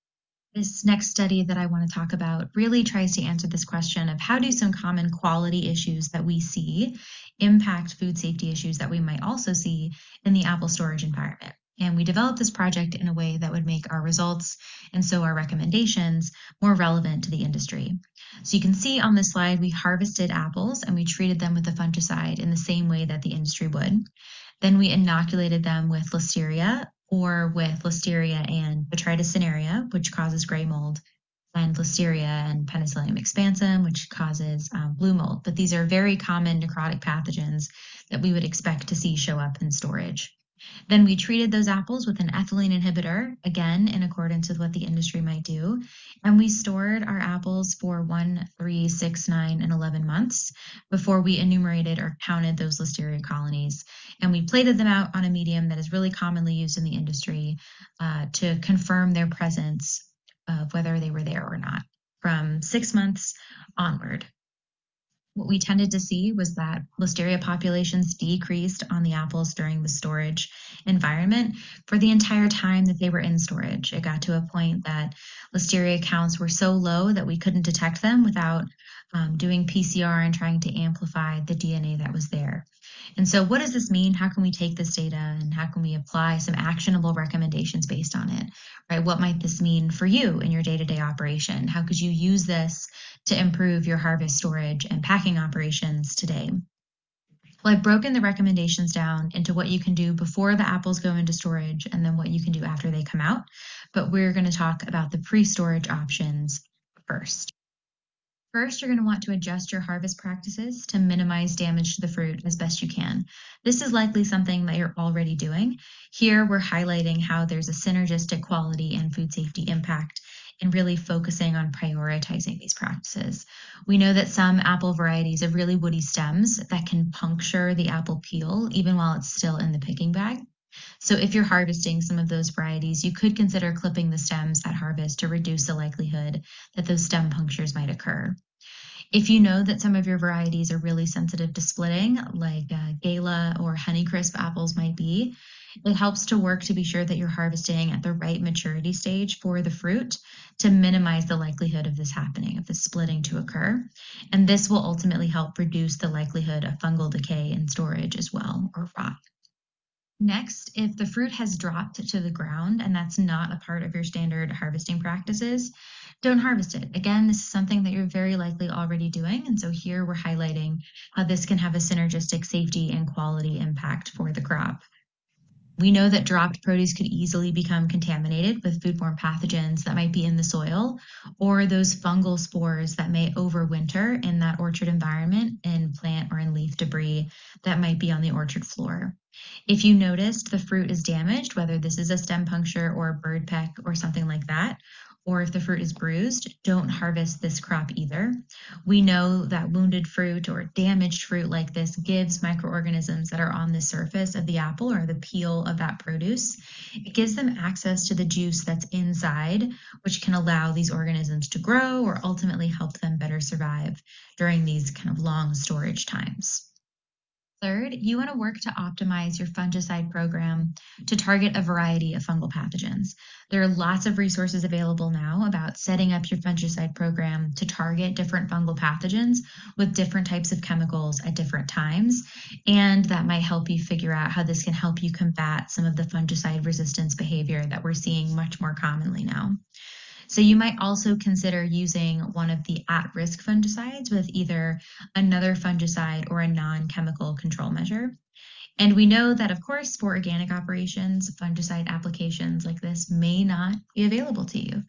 This next study that I want to talk about really tries to answer this question of how do some common quality issues that we see impact food safety issues that we might also see in the apple storage environment. And we developed this project in a way that would make our results and so our recommendations more relevant to the industry. So you can see on this slide, we harvested apples and we treated them with a fungicide in the same way that the industry would. Then we inoculated them with Listeria, or with Listeria and Botrytis cinerea, which causes gray mold, and Listeria and Penicillium expansum, which causes um, blue mold. But these are very common necrotic pathogens that we would expect to see show up in storage. Then we treated those apples with an ethylene inhibitor, again, in accordance with what the industry might do. And we stored our apples for one, three, six, nine, and eleven months before we enumerated or counted those Listeria colonies. And we plated them out on a medium that is really commonly used in the industry uh, to confirm their presence of whether they were there or not from six months onward. What we tended to see was that Listeria populations decreased on the apples during the storage environment for the entire time that they were in storage. It got to a point that Listeria counts were so low that we couldn't detect them without um, doing P C R and trying to amplify the D N A that was there. And so what does this mean? How can we take this data and how can we apply some actionable recommendations based on it, right? What might this mean for you in your day-to-day operation? How could you use this to improve your harvest, storage, and packing operations today? Well, I've broken the recommendations down into what you can do before the apples go into storage and then what you can do after they come out. But we're going to talk about the pre-storage options first. First, you're going to want to adjust your harvest practices to minimize damage to the fruit as best you can. This is likely something that you're already doing. Here, we're highlighting how there's a synergistic quality and food safety impact and really focusing on prioritizing these practices. We know that some apple varieties have really woody stems that can puncture the apple peel even while it's still in the picking bag. So if you're harvesting some of those varieties, you could consider clipping the stems at harvest to reduce the likelihood that those stem punctures might occur. If you know that some of your varieties are really sensitive to splitting, like uh, Gala or Honeycrisp apples might be, it helps to work to be sure that you're harvesting at the right maturity stage for the fruit to minimize the likelihood of this happening, of this splitting to occur. And this will ultimately help reduce the likelihood of fungal decay in storage as well, or rot. Next, if the fruit has dropped to the ground and that's not a part of your standard harvesting practices, don't harvest it. Again, this is something that you're very likely already doing. And so here we're highlighting how this can have a synergistic safety and quality impact for the crop. We know that dropped produce could easily become contaminated with foodborne pathogens that might be in the soil, or those fungal spores that may overwinter in that orchard environment in plant or in leaf debris that might be on the orchard floor. If you noticed the fruit is damaged, whether this is a stem puncture or a bird peck or something like that, or if the fruit is bruised, don't harvest this crop either. We know that wounded fruit or damaged fruit like this gives microorganisms that are on the surface of the apple or the peel of that produce. It gives them access to the juice that's inside, which can allow these organisms to grow or ultimately help them better survive during these kind of long storage times. Third, you want to work to optimize your fungicide program to target a variety of fungal pathogens. There are lots of resources available now about setting up your fungicide program to target different fungal pathogens with different types of chemicals at different times, and that might help you figure out how this can help you combat some of the fungicide resistance behavior that we're seeing much more commonly now. So you might also consider using one of the at-risk fungicides with either another fungicide or a non-chemical control measure. And we know that, of course, for organic operations, fungicide applications like this may not be available to you.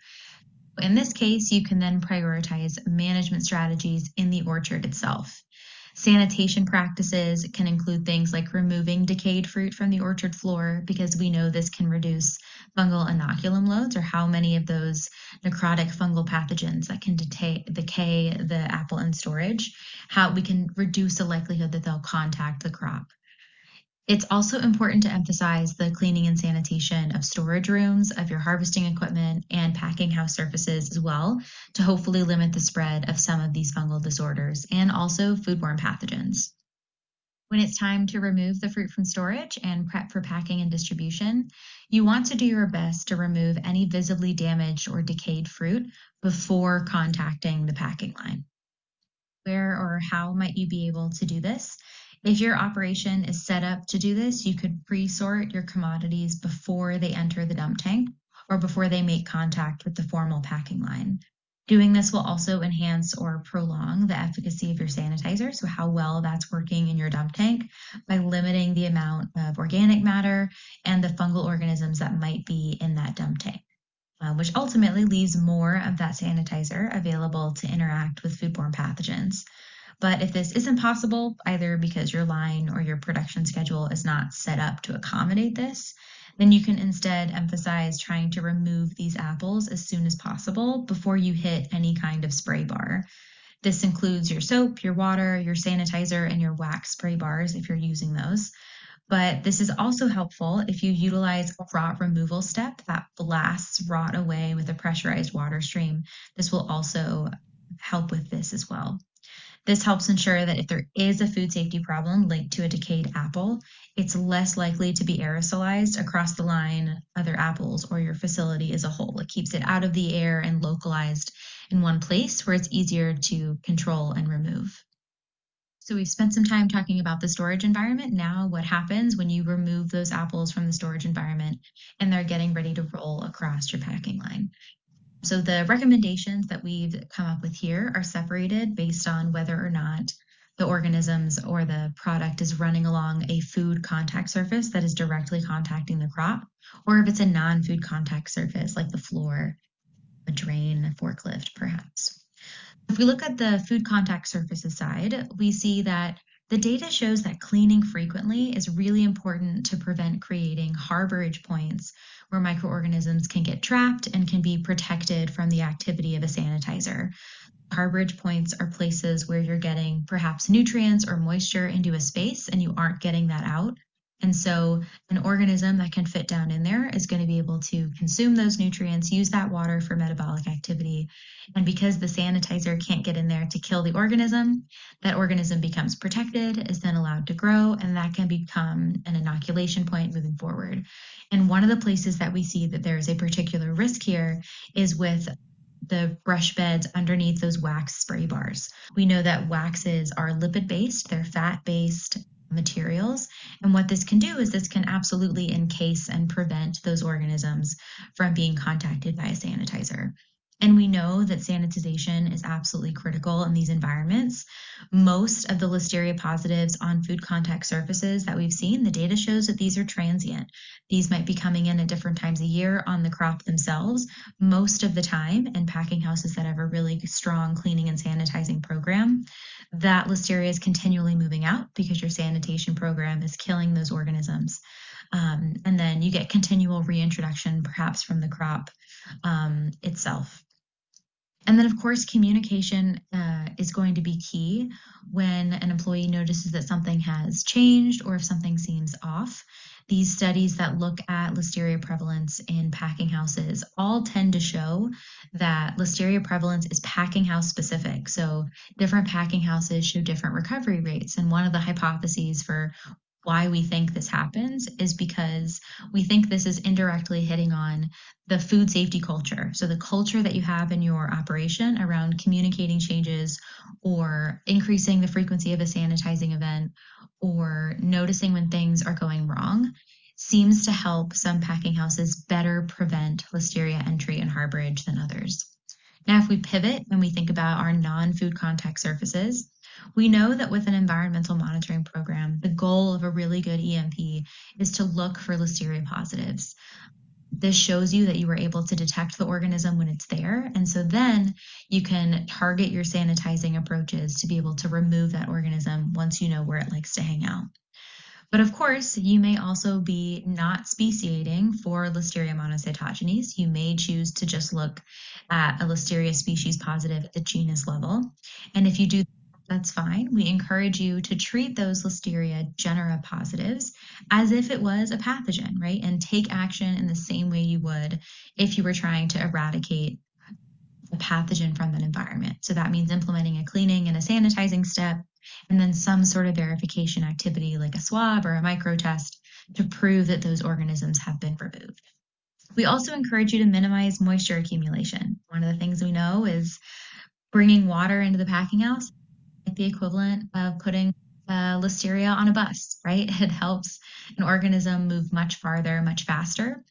In this case, you can then prioritize management strategies in the orchard itself. Sanitation practices can include things like removing decayed fruit from the orchard floor, because we know this can reduce fungal inoculum loads, or how many of those necrotic fungal pathogens that can decay, decay the apple in storage, how we can reduce the likelihood that they'll contact the crop. It's also important to emphasize the cleaning and sanitation of storage rooms, of your harvesting equipment, and packing house surfaces as well, to hopefully limit the spread of some of these fungal disorders and also foodborne pathogens. When it's time to remove the fruit from storage and prep for packing and distribution, you want to do your best to remove any visibly damaged or decayed fruit before contacting the packing line. Where or how might you be able to do this? If your operation is set up to do this, you could pre-sort your commodities before they enter the dump tank or before they make contact with the formal packing line. Doing this will also enhance or prolong the efficacy of your sanitizer, so how well that's working in your dump tank, by limiting the amount of organic matter and the fungal organisms that might be in that dump tank, uh, which ultimately leaves more of that sanitizer available to interact with foodborne pathogens. But if this isn't possible, either because your line or your production schedule is not set up to accommodate this, then you can instead emphasize trying to remove these apples as soon as possible before you hit any kind of spray bar. This includes your soap, your water, your sanitizer, and your wax spray bars if you're using those. But this is also helpful if you utilize a rot removal step that blasts rot away with a pressurized water stream. This will also help with this as well. This helps ensure that if there is a food safety problem linked to a decayed apple, it's less likely to be aerosolized across the line, other apples, or your facility as a whole. It keeps it out of the air and localized in one place where it's easier to control and remove. So we've spent some time talking about the storage environment. Now, what happens when you remove those apples from the storage environment and they're getting ready to roll across your packing line? So the recommendations that we've come up with here are separated based on whether or not the organisms or the product is running along a food contact surface that is directly contacting the crop, or if it's a non-food contact surface like the floor, a drain, a forklift, perhaps. If we look at the food contact surfaces side, we see that The data shows that cleaning frequently is really important to prevent creating harborage points where microorganisms can get trapped and can be protected from the activity of a sanitizer. Harborage points are places where you're getting perhaps nutrients or moisture into a space and you aren't getting that out. And so an organism that can fit down in there is going to be able to consume those nutrients, use that water for metabolic activity. And because the sanitizer can't get in there to kill the organism, that organism becomes protected, is then allowed to grow, and that can become an inoculation point moving forward. And one of the places that we see that there is a particular risk here is with the brush beds underneath those wax spray bars. We know that waxes are lipid-based, they're fat-based materials. And what this can do is this can absolutely encase and prevent those organisms from being contacted by a sanitizer. And we know that sanitization is absolutely critical in these environments. Most of the Listeria positives on food contact surfaces that we've seen, the data shows that these are transient. These might be coming in at different times a year on the crop themselves. Most of the time, in packing houses that have a really strong cleaning and sanitizing program, that Listeria is continually moving out because your sanitation program is killing those organisms. Um, and then you get continual reintroduction, perhaps from the crop um, itself. And then, of course, communication uh, is going to be key when an employee notices that something has changed or if something seems off. These studies that look at Listeria prevalence in packing houses all tend to show that Listeria prevalence is packing house specific. So different packing houses show different recovery rates. And one of the hypotheses for why we think this happens is because we think this is indirectly hitting on the food safety culture. So the culture that you have in your operation around communicating changes or increasing the frequency of a sanitizing event or noticing when things are going wrong seems to help some packing houses better prevent Listeria entry and harborage than others. Now, if we pivot and we think about our non-food contact surfaces, we know that with an environmental monitoring program, the goal of a really good E M P is to look for Listeria positives. This shows you that you were able to detect the organism when it's there. And so then you can target your sanitizing approaches to be able to remove that organism once you know where it likes to hang out. But of course, you may also be not speciating for Listeria monocytogenes. You may choose to just look at a Listeria species positive at the genus level. And if you do, that's fine. We encourage you to treat those Listeria genera positives as if it was a pathogen, right? And take action in the same way you would if you were trying to eradicate a pathogen from an environment. So that means implementing a cleaning and a sanitizing step, and then some sort of verification activity like a swab or a micro test to prove that those organisms have been removed. We also encourage you to minimize moisture accumulation. One of the things we know is bringing water into the packing house, like the equivalent of putting uh, Listeria on a bus, right? It helps an organism move much farther, much faster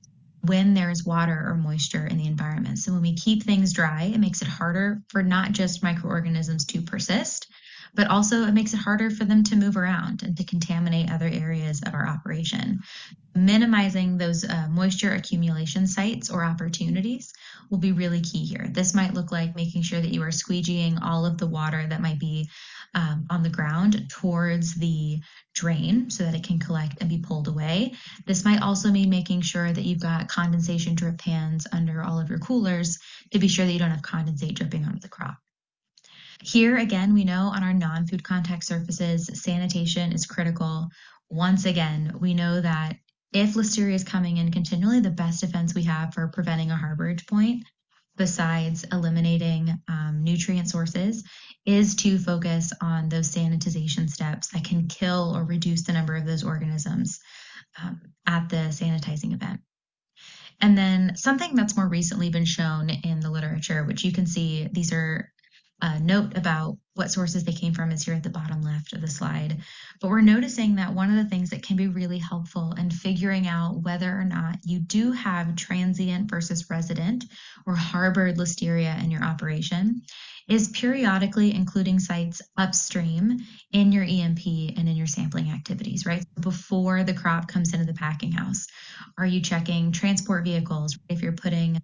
when there's water or moisture in the environment. So when we keep things dry, it makes it harder for not just microorganisms to persist, but also it makes it harder for them to move around and to contaminate other areas of our operation. Minimizing those uh, moisture accumulation sites or opportunities will be really key here. This might look like making sure that you are squeegeeing all of the water that might be um, on the ground towards the drain so that it can collect and be pulled away. This might also mean making sure that you've got condensation drip pans under all of your coolers to be sure that you don't have condensate dripping onto the crop. Here, again, we know on our non-food contact surfaces, sanitation is critical. Once again, we know that if Listeria is coming in continually, the best defense we have for preventing a harborage point, besides eliminating um, nutrient sources, is to focus on those sanitization steps that can kill or reduce the number of those organisms um, at the sanitizing event. And then something that's more recently been shown in the literature, which you can see, these are a note about what sources they came from is here at the bottom left of the slide. But we're noticing that one of the things that can be really helpful in figuring out whether or not you do have transient versus resident or harbored Listeria in your operation is periodically including sites upstream in your E M P and in your sampling activities, right? Before the crop comes into the packing house, are you checking transport vehicles? If you're putting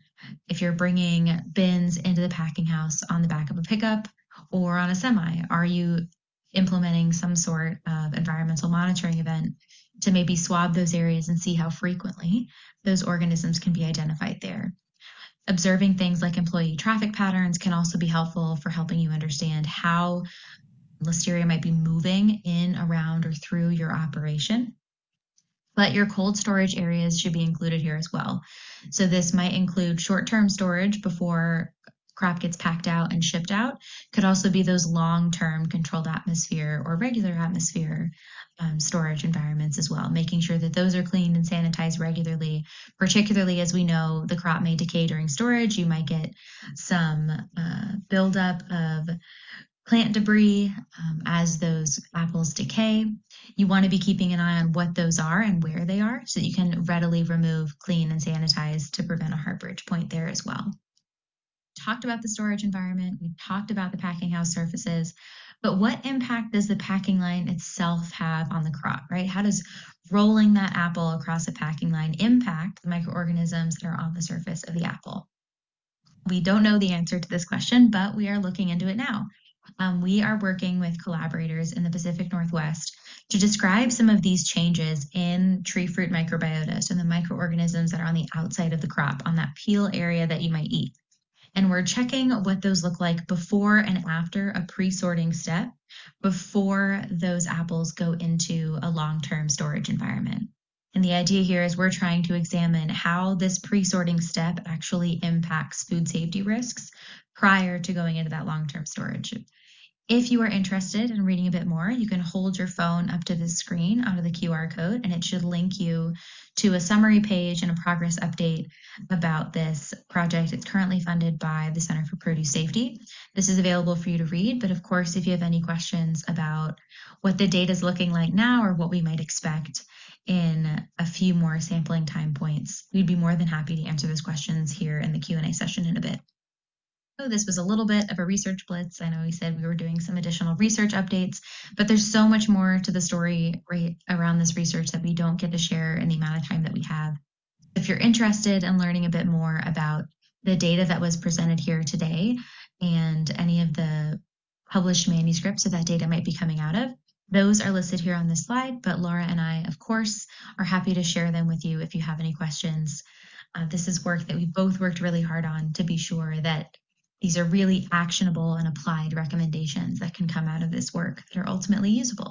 If you're bringing bins into the packing house on the back of a pickup or on a semi, are you implementing some sort of environmental monitoring event to maybe swab those areas and see how frequently those organisms can be identified there. Observing things like employee traffic patterns can also be helpful for helping you understand how Listeria might be moving in, around, or through your operation. But your cold storage areas should be included here as well. So this might include short-term storage before crop gets packed out and shipped out. Could also be those long-term controlled atmosphere or regular atmosphere um, storage environments as well, making sure that those are cleaned and sanitized regularly, particularly as we know the crop may decay during storage. You might get some uh, buildup of plant debris um, as those apples decay. You want to be keeping an eye on what those are and where they are so that you can readily remove, clean, and sanitize to prevent a heartbreak point there as well. Talked about the storage environment, we talked about the packing house surfaces, but what impact does the packing line itself have on the crop, right? How does rolling that apple across a packing line impact the microorganisms that are on the surface of the apple? We don't know the answer to this question, but we are looking into it now. Um, we are working with collaborators in the Pacific Northwest to describe some of these changes in tree fruit microbiota, so the microorganisms that are on the outside of the crop, on that peel area that you might eat. And we're checking what those look like before and after a pre-sorting step, before those apples go into a long-term storage environment. And the idea here is we're trying to examine how this pre-sorting step actually impacts food safety risks prior to going into that long-term storage. If you are interested in reading a bit more, you can hold your phone up to the screen under the Q R code, and it should link you to a summary page and a progress update about this project. It's currently funded by the Center for Produce Safety. This is available for you to read, but of course, if you have any questions about what the data is looking like now or what we might expect in a few more sampling time points, we'd be more than happy to answer those questions here in the Q and A session in a bit. So this was a little bit of a research blitz. I know we said we were doing some additional research updates, but there's so much more to the story right around this research that we don't get to share in the amount of time that we have. If you're interested in learning a bit more about the data that was presented here today and any of the published manuscripts that that data might be coming out of, those are listed here on this slide, but Laura and I, of course, are happy to share them with you if you have any questions. Uh, this is work that we both worked really hard on to be sure that these are really actionable and applied recommendations that can come out of this work that are ultimately usable.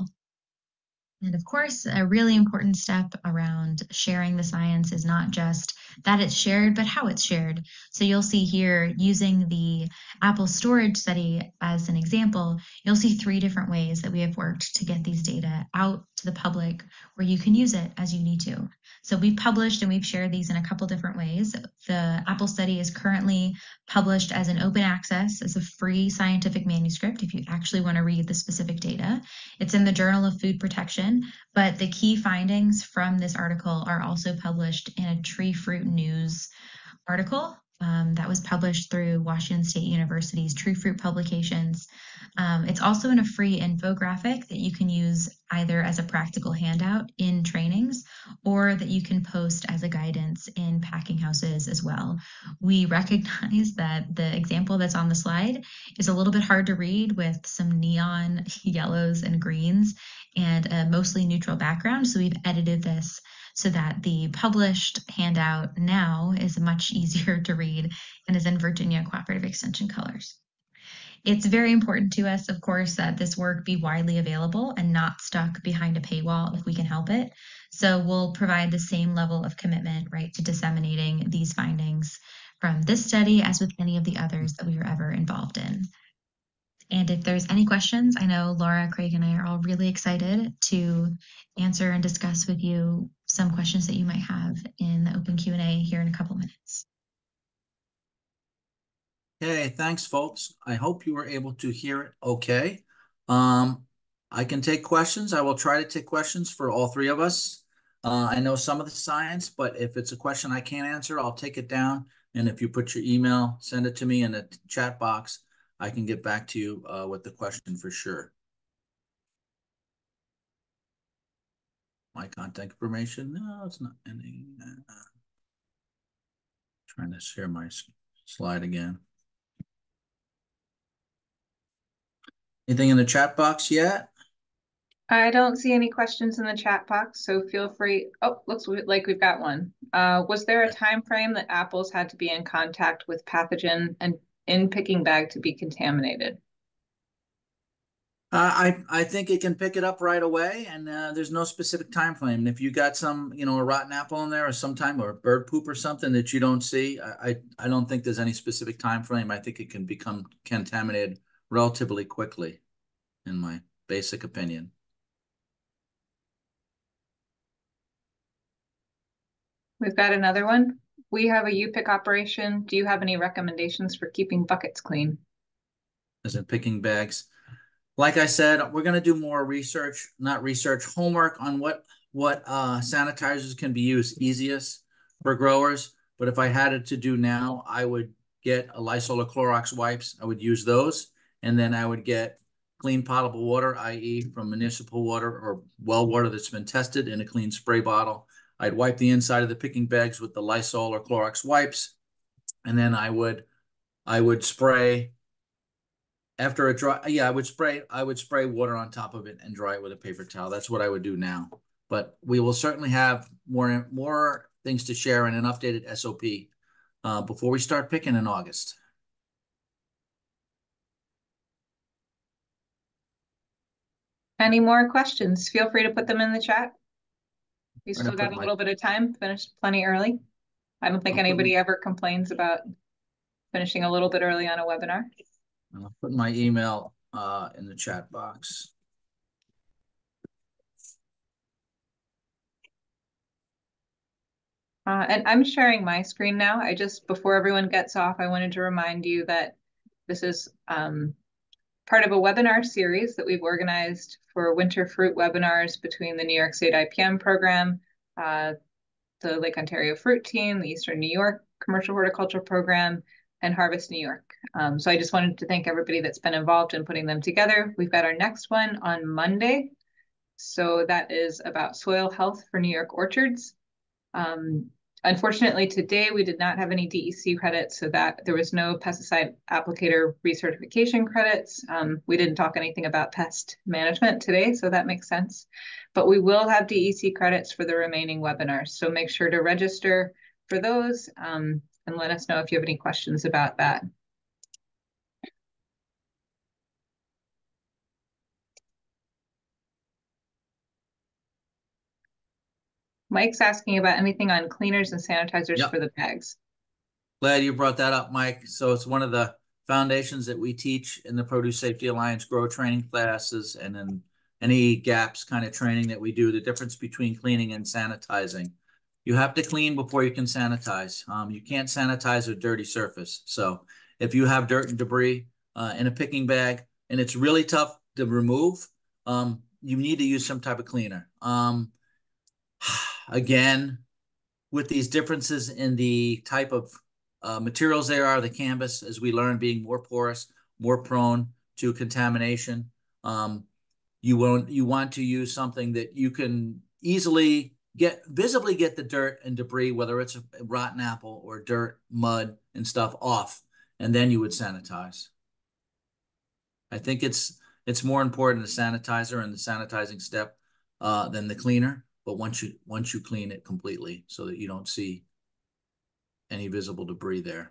And of course, a really important step around sharing the science is not just that it's shared, but how it's shared. So you'll see here, using the apple storage study as an example, you'll see three different ways that we have worked to get these data out to the public where you can use it as you need to. So we've published and we've shared these in a couple different ways. The apple study is currently published as an open access, as a free scientific manuscript if you actually want to read the specific data. It's in the Journal of Food Protection, but the key findings from this article are also published in a Tree Fruit News article um, that was published through Washington State University's Tree Fruit Publications. Um, it's also in a free infographic that you can use either as a practical handout in trainings or that you can post as a guidance in packing houses as well. We recognize that the example that's on the slide is a little bit hard to read with some neon yellows and greens and a mostly neutral background. So we've edited this so that the published handout now is much easier to read and is in Virginia Cooperative Extension colors. It's very important to us, of course, that this work be widely available and not stuck behind a paywall if we can help it. So we'll provide the same level of commitment, right, to disseminating these findings from this study as with any of the others that we were ever involved in. And if there's any questions, I know Laura, Craig, and I are all really excited to answer and discuss with you some questions that you might have in the open Q and A here in a couple minutes. Okay, thanks, folks. I hope you were able to hear it okay. Um, I can take questions. I will try to take questions for all three of us. Uh, I know some of the science, but if it's a question I can't answer, I'll take it down. And if you put your email, send it to me in the chat box, I can get back to you uh, with the question for sure. My contact information, no, it's not any. Uh, trying to share my slide again. Anything in the chat box yet? I don't see any questions in the chat box, so feel free. Oh, looks like we've got one. Uh, was there a time frame that apples had to be in contact with pathogen and in picking bag to be contaminated? Uh, I I think it can pick it up right away, and uh, there's no specific time frame. And if you got some, you know, a rotten apple in there, or sometime, or bird poop or something that you don't see, I, I I don't think there's any specific time frame. I think it can become contaminated relatively quickly, in my basic opinion. We've got another one. We have a U-pick operation. Do you have any recommendations for keeping buckets clean? As in picking bags. Like I said, we're going to do more research, not research, homework on what what uh, sanitizers can be used easiest for growers. But if I had it to do now, I would get a Lysol or Clorox wipes. I would use those, and then I would get clean potable water, that is from municipal water or well water that's been tested in a clean spray bottle. I'd wipe the inside of the picking bags with the Lysol or Clorox wipes, and then I would I would spray after it dry. Yeah, I would spray I would spray water on top of it and dry it with a paper towel. That's what I would do now. But we will certainly have more more things to share and an updated S O P uh, before we start picking in August. Any more questions? Feel free to put them in the chat. We We're still gonna got put a my little bit of time, finished plenty early. I don't think I'll put anybody ever complains about finishing a little bit early on a webinar. I'll put my email uh, in the chat box. Uh, and I'm sharing my screen now. I just, before everyone gets off, I wanted to remind you that this is um, part of a webinar series that we've organized for winter fruit webinars between the New York State I P M program, uh, the Lake Ontario Fruit Team, the Eastern New York Commercial Horticulture Program, and Harvest New York. Um, so I just wanted to thank everybody that's been involved in putting them together. We've got our next one on Monday. So that is about soil health for New York orchards. Um, unfortunately, today we did not have any D E C credits, so that there was no pesticide applicator recertification credits. Um, we didn't talk anything about pest management today, so that makes sense. But we will have D E C credits for the remaining webinars, so make sure to register for those um, and let us know if you have any questions about that. Mike's asking about anything on cleaners and sanitizers Yep. for the bags. Glad you brought that up, Mike. So it's one of the foundations that we teach in the Produce Safety Alliance grow training classes, and then any gaps kind of training that we do, the difference between cleaning and sanitizing. You have to clean before you can sanitize. Um, you can't sanitize a dirty surface. So if you have dirt and debris uh, in a picking bag and it's really tough to remove, um, you need to use some type of cleaner. Um, again, with these differences in the type of uh, materials they are, the canvas, as we learn, being more porous, more prone to contamination. Um, you won't. You want to use something that you can easily get, visibly get the dirt and debris, whether it's a rotten apple or dirt, mud, and stuff off, and then you would sanitize. I think it's it's more important the sanitizer and the sanitizing step uh, than the cleaner. But once you once you clean it completely, so that you don't see any visible debris there.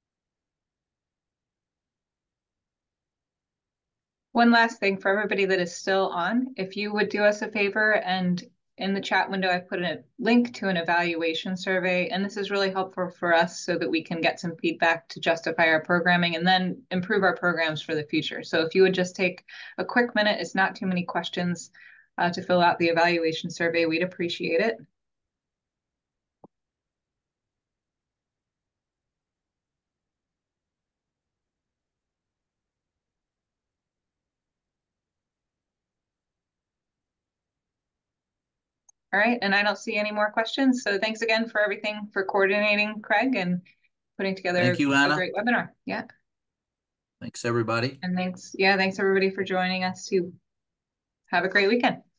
One last thing for everybody that is still on, if you would do us a favor, and in the chat window, I put a link to an evaluation survey, and this is really helpful for us so that we can get some feedback to justify our programming and then improve our programs for the future. So if you would just take a quick minute, it's not too many questions uh, to fill out the evaluation survey, we'd appreciate it. All right, and I don't see any more questions. So thanks again for everything, for coordinating, Craig, and putting together Thank you, a Anna. great webinar. Yeah. Thanks, everybody. And thanks, yeah, thanks everybody for joining us too. Have a great weekend.